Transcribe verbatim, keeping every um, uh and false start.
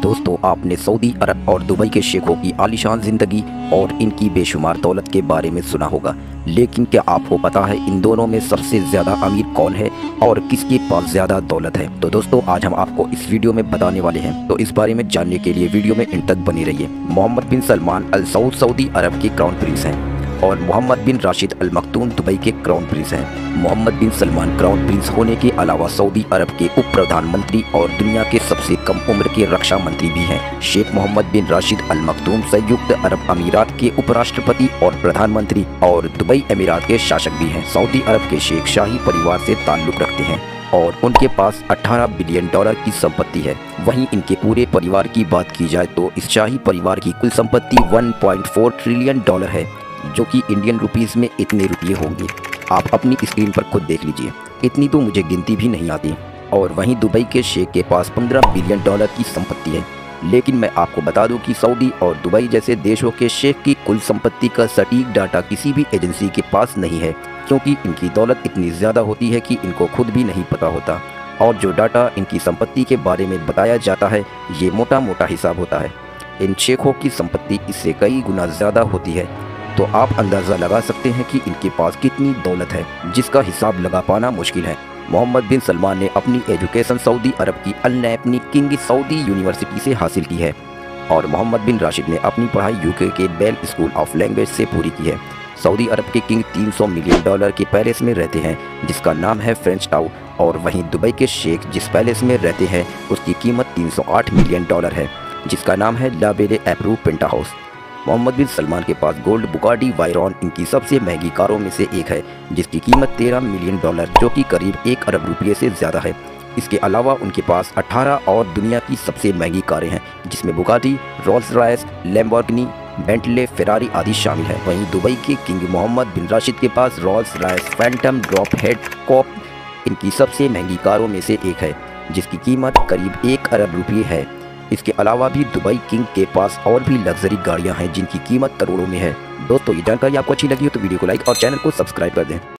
दोस्तों, आपने सऊदी अरब और दुबई के शेखों की आलीशान ज़िंदगी और इनकी बेशुमार दौलत के बारे में सुना होगा, लेकिन क्या आपको पता है इन दोनों में सबसे ज़्यादा अमीर कौन है और किसके पास ज़्यादा दौलत है? तो दोस्तों, आज हम आपको इस वीडियो में बताने वाले हैं, तो इस बारे में जानने के लिए वीडियो में इन तक बने रहिए। मोहम्मद बिन Salman al Saud Saudi Arabia के क्राउन प्रिंस हैं और Mohammed bin Rashid al Maktoum Dubai के क्राउन प्रिंस हैं। मोहम्मद बिन सलमान क्राउन प्रिंस होने के अलावा सऊदी अरब के उप प्रधानमंत्री और दुनिया के सबसे कम उम्र के रक्षा मंत्री भी हैं। Sheikh Mohammad bin Rashid al मखतूम संयुक्त अरब अमीरात के उपराष्ट्रपति और प्रधानमंत्री और दुबई अमीरात के शासक भी हैं। सऊदी अरब के शेख शाही परिवार से ताल्लुक़ रखते हैं और उनके पास अठारह बिलियन डॉलर की संपत्ति है। वहीं इनके पूरे परिवार की बात की जाए तो इस शाही परिवार की कुल संपत्ति एक पॉइंट चार ट्रिलियन डॉलर है, जो कि इंडियन रुपीस में इतने रुपये होंगे। आप अपनी स्क्रीन पर खुद देख लीजिए, इतनी तो मुझे गिनती भी नहीं आती। और वहीं दुबई के शेख के पास पंद्रह बिलियन डॉलर की संपत्ति है। लेकिन मैं आपको बता दूं कि सऊदी और दुबई जैसे देशों के शेख की कुल संपत्ति का सटीक डाटा किसी भी एजेंसी के पास नहीं है, क्योंकि इनकी दौलत इतनी ज़्यादा होती है कि इनको खुद भी नहीं पता होता। और जो डाटा इनकी संपत्ति के बारे में बताया जाता है, ये मोटा मोटा हिसाब होता है। इन शेखों की संपत्ति इससे कई गुना ज़्यादा होती है, तो आप अंदाज़ा लगा सकते हैं कि इनके पास कितनी दौलत है, जिसका हिसाब लगा पाना मुश्किल है। मोहम्मद बिन सलमान ने अपनी एजुकेशन सऊदी अरब की अल नैपनी किंग सऊदी यूनिवर्सिटी से हासिल की है और मोहम्मद बिन राशिद ने अपनी पढ़ाई यूके के बेल स्कूल ऑफ लैंग्वेज से पूरी की है। सऊदी अरब के किंग तीन सौ मिलियन डॉलर के पैलेस में रहते हैं, जिसका नाम है फ्रेंच टाउन, और वहीं दुबई के शेख जिस पैलेस में रहते हैं उसकी कीमत तीन सौ आठ मिलियन डॉलर है, जिसका नाम है ला बेले एप्रू पेंटा हाउस। मोहम्मद बिन सलमान के पास गोल्ड बुगाटी वायरॉन इनकी सबसे महंगी कारों में से एक है, जिसकी कीमत तेरह मिलियन डॉलर, जो कि करीब एक अरब रुपये से ज़्यादा है। इसके अलावा उनके पास अठारह और दुनिया की सबसे महंगी कारें हैं, जिसमें Bugatti, Rolls Royce, Lamborghini, Bentley, Ferrari आदि शामिल है। वहीं दुबई के किंग मोहम्मद बिन राशिद के पास Rolls Royce Phantom drop head coupe इनकी सबसे महंगी कारों में से एक है, जिसकी कीमत करीब एक अरब रुपये है। इसके अलावा भी दुबई किंग के पास और भी लग्जरी गाड़ियां हैं, जिनकी कीमत करोड़ों में है। दोस्तों, ये जानकारी आपको अच्छी लगी हो तो वीडियो को लाइक और चैनल को सब्सक्राइब कर दें।